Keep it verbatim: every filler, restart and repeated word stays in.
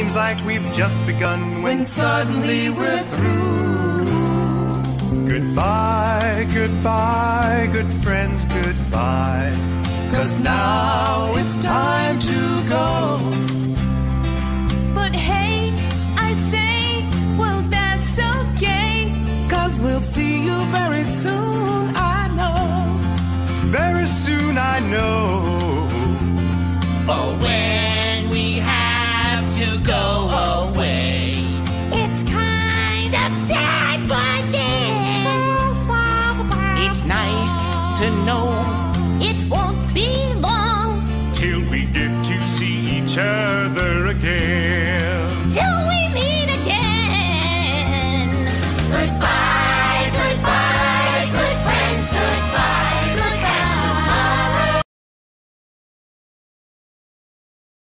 seems like we've just begun when suddenly we're through. Goodbye, goodbye, good friends, goodbye. 'Cause now it's time to go. But hey, I say, well, that's okay. 'Cause we'll see you very soon, I know. Very soon, I know. Oh, when we have to go.